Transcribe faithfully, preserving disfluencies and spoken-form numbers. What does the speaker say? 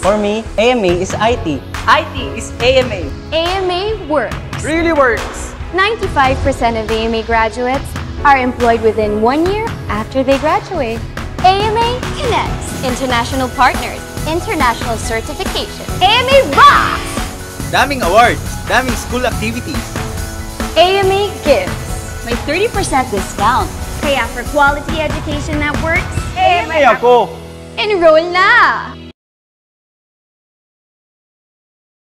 For me, A M A is I T. I T is A M A. A M A works. Really works. ninety-five percent of A M A graduates are employed within one year after they graduate. A M A connects. International partners. International certification. A M A rocks! Daming awards. Daming school activities. A M A gives. May thirty percent discount. Kaya for quality education that works, A M A ako! enroll na!